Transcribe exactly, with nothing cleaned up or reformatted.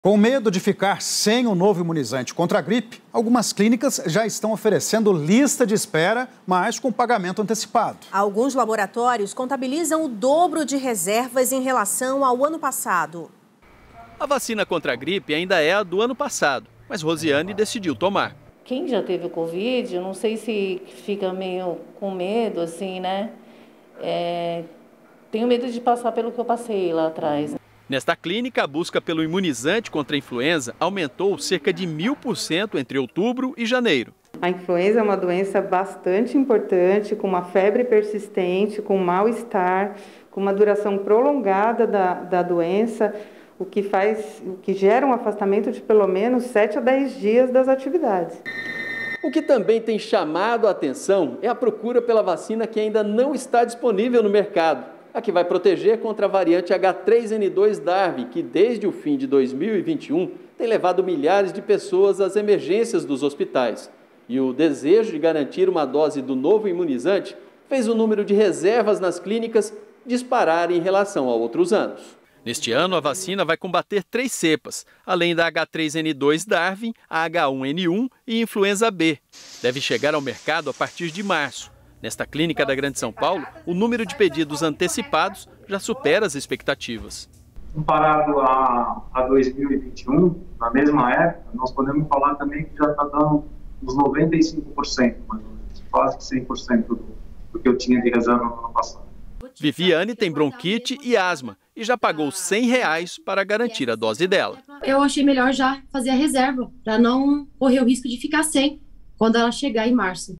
Com medo de ficar sem o novo imunizante contra a gripe, algumas clínicas já estão oferecendo lista de espera, mas com pagamento antecipado. Alguns laboratórios contabilizam o dobro de reservas em relação ao ano passado. A vacina contra a gripe ainda é a do ano passado, mas Rosiane decidiu tomar. Quem já teve o Covid, eu não sei se fica meio com medo, assim, né? É... Tenho medo de passar pelo que eu passei lá atrás. Nesta clínica, a busca pelo imunizante contra a influenza aumentou cerca de mil por cento entre outubro e janeiro. A influenza é uma doença bastante importante, com uma febre persistente, com mal-estar, com uma duração prolongada da, da doença, o que faz, o que gera um afastamento de pelo menos sete a dez dias das atividades. O que também tem chamado a atenção é a procura pela vacina que ainda não está disponível no mercado. A que vai proteger contra a variante H três N dois Darwin, que desde o fim de dois mil e vinte e um tem levado milhares de pessoas às emergências dos hospitais. E o desejo de garantir uma dose do novo imunizante fez o número de reservas nas clínicas disparar em relação a outros anos. Neste ano, a vacina vai combater três cepas, além da H três N dois Darwin, a H um N um e influenza B. Deve chegar ao mercado a partir de março. Nesta clínica da Grande São Paulo, o número de pedidos antecipados já supera as expectativas. Comparado a, a dois mil e vinte e um, na mesma época, nós podemos falar também que já está dando uns noventa e cinco por cento, mais ou menos, quase cem por cento do, do que eu tinha de reserva no ano passado. Viviane tem bronquite e asma e já pagou cem reais para garantir a dose dela. Eu achei melhor já fazer a reserva, para não correr o risco de ficar sem quando ela chegar em março.